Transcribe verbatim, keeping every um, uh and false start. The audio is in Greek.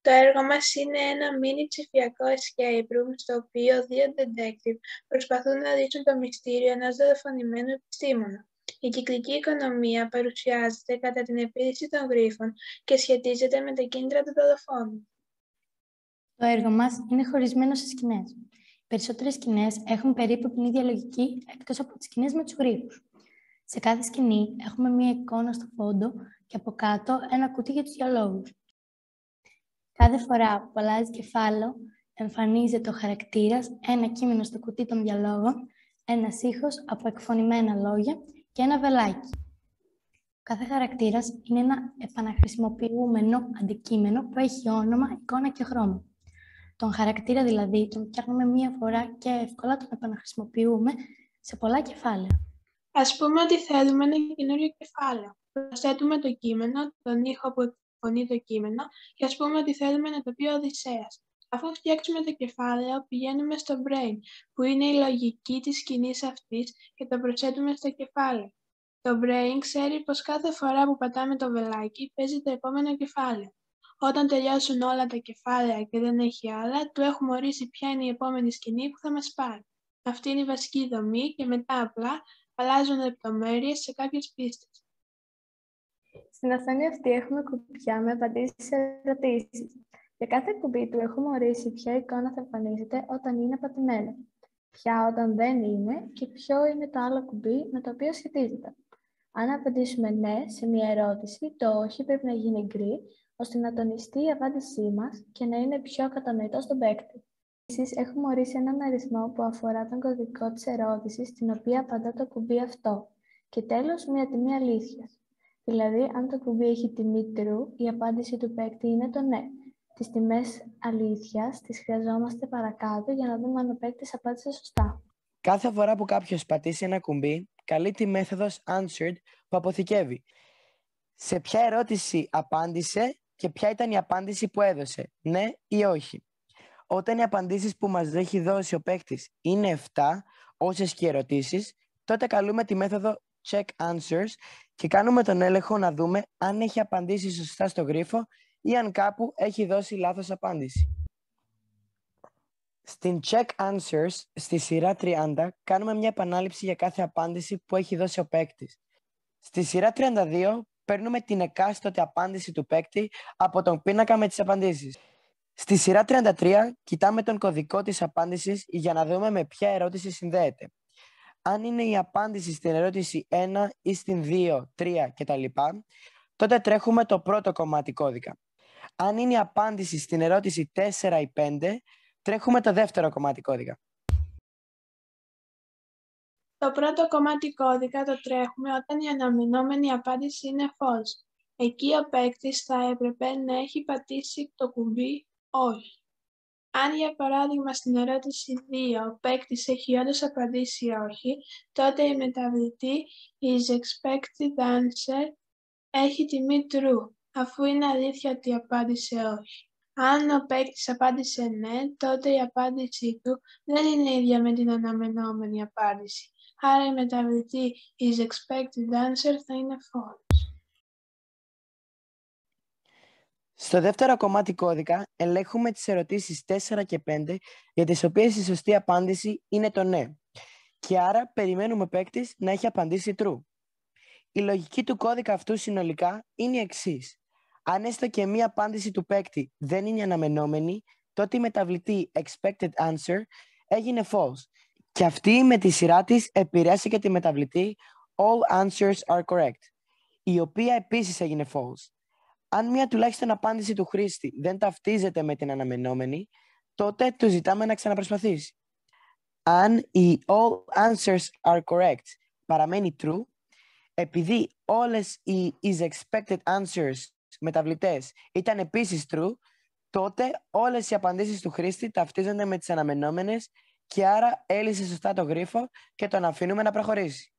Το έργο μας είναι ένα μίνι ψηφιακό escape room, στο οποίο δύο detective προσπαθούν να λύσουν το μυστήριο ενός δολοφονημένου επιστήμονα. Η κυκλική οικονομία παρουσιάζεται κατά την επίθεση των γρίφων και σχετίζεται με τα κίνητρα του δολοφόνου. Το έργο μας είναι χωρισμένο σε σκηνές. Οι περισσότερες σκηνές έχουν περίπου την ίδια λογική, εκτός από τις σκηνές με τους γρίφους. Σε κάθε σκηνή έχουμε μία εικόνα στο φόντο και από κάτω ένα κουτί για τους διαλόγους. Κάθε φορά που αλλάζει κεφάλαιο, εμφανίζεται ο χαρακτήρας, ένα κείμενο στο κουτί των διαλόγων, ένας ήχος από εκφωνημένα λόγια και ένα βελάκι. Κάθε χαρακτήρας είναι ένα επαναχρησιμοποιούμενο αντικείμενο που έχει όνομα, εικόνα και χρώμα. Τον χαρακτήρα δηλαδή τον φτιάχνουμε μία φορά και εύκολα τον επαναχρησιμοποιούμε σε πολλά κεφάλαια. Ας πούμε ότι θέλουμε ένα καινούριο κεφάλαιο. Προσθέτουμε το κείμενο, τον ήχο που εκφωνεί το κείμενο και ας πούμε ότι θέλουμε να το πει ο Οδυσσέας. Αφού φτιάξουμε το κεφάλαιο, πηγαίνουμε στο brain, που είναι η λογική της σκηνής αυτής, και το προσθέτουμε στο κεφάλαιο. Το brain ξέρει πως κάθε φορά που πατάμε το βελάκι παίζει το επόμενο κεφάλαιο. Όταν τελειώσουν όλα τα κεφάλαια και δεν έχει άλλα, του έχουμε ορίσει ποια είναι η επόμενη σκηνή που θα μας πάρει. Αυτή είναι η βασική δομή και μετά απλά αλλάζουν λεπτομέρειες σε κάποιες πίστες. Στην οθόνη αυτή έχουμε κουμπιά με απαντήσεις σε ερωτήσεις. Για κάθε κουμπί του έχουμε ορίσει ποια εικόνα θα εμφανίζεται όταν είναι πατημένο, ποια όταν δεν είναι και ποιο είναι το άλλο κουμπί με το οποίο σχετίζεται. Αν απαντήσουμε ναι σε μια ερώτηση, το όχι πρέπει να γίνει γκρι, ώστε να τονιστεί η απάντησή μας και να είναι πιο κατανοητό στον παίκτη. Επίσης, έχουμε ορίσει έναν αριθμό που αφορά τον κωδικό της ερώτησης, στην οποία απαντά το κουμπί αυτό. Και τέλος, μια τιμή αλήθειας. Δηλαδή, αν το κουμπί έχει τιμή true, η απάντηση του παίκτη είναι το ναι. Τις τιμές αλήθειας τις χρειαζόμαστε παρακάτω για να δούμε αν ο παίκτης απάντησε σωστά. Κάθε φορά που κάποιος πατήσει ένα κουμπί, καλεί τη μέθοδος answered που αποθηκεύει σε ποια ερώτηση απάντησε και ποια ήταν η απάντηση που έδωσε, ναι ή όχι. Όταν οι απαντήσεις που μας έχει δώσει ο παίκτης είναι επτά, όσες και οι ερωτήσεις, τότε καλούμε τη μέθοδο check answers και κάνουμε τον έλεγχο να δούμε αν έχει απαντήσει σωστά στο γρίφο ή αν κάπου έχει δώσει λάθος απάντηση. Στην check answers, στη σειρά τριάντα, κάνουμε μια επανάληψη για κάθε απάντηση που έχει δώσει ο παίκτης. Στη σειρά τριάντα δύο, παίρνουμε την εκάστοτε απάντηση του παίκτη από τον πίνακα με τις απαντήσεις. Στη σειρά τριάντα τρία, κοιτάμε τον κωδικό της απάντησης για να δούμε με ποια ερώτηση συνδέεται. Αν είναι η απάντηση στην ερώτηση ένα ή στην δύο, τρία κτλ., τότε τρέχουμε το πρώτο κομμάτι κώδικα. Αν είναι η απάντηση στην ερώτηση τέσσερα ή πέντε, τρέχουμε το δεύτερο κομμάτι κώδικα. Το πρώτο κομμάτι κώδικα το τρέχουμε όταν η αναμενόμενη απάντηση είναι false. Εκεί ο παίκτης θα έπρεπε να έχει πατήσει το κουμπί όχι. Αν για παράδειγμα στην ερώτηση δύο ο παίκτης έχει όντως απαντήσει όχι, τότε η μεταβλητή is expected answer έχει τιμή true, αφού είναι αλήθεια ότι απάντησε όχι. Αν ο παίκτης απάντησε ναι, τότε η απάντησή του δεν είναι ίδια με την αναμενόμενη απάντηση. Άρα η μεταβλητή is expected answer θα είναι false. Στο δεύτερο κομμάτι κώδικα ελέγχουμε τις ερωτήσεις τέσσερα και πέντε, για τις οποίες η σωστή απάντηση είναι το ναι. Και άρα περιμένουμε ο παίκτης να έχει απαντήσει true. Η λογική του κώδικα αυτού συνολικά είναι η εξής. Αν έστω και μία απάντηση του παίκτη δεν είναι αναμενόμενη, τότε η μεταβλητή expected answer έγινε false. Και αυτή με τη σειρά της επηρέασε και τη μεταβλητή all answers are correct, η οποία επίσης έγινε false. Αν μία τουλάχιστον απάντηση του χρήστη δεν ταυτίζεται με την αναμενόμενη, τότε του ζητάμε να ξαναπροσπαθήσει. Αν η all answers are correct παραμένει true, επειδή όλες οι is expected answers μεταβλητές ήταν επίσης true, τότε όλες οι απαντήσεις του χρήστη ταυτίζονται με τις αναμενόμενες και άρα έλυσε σωστά το γρίφο και τον αφήνουμε να προχωρήσει.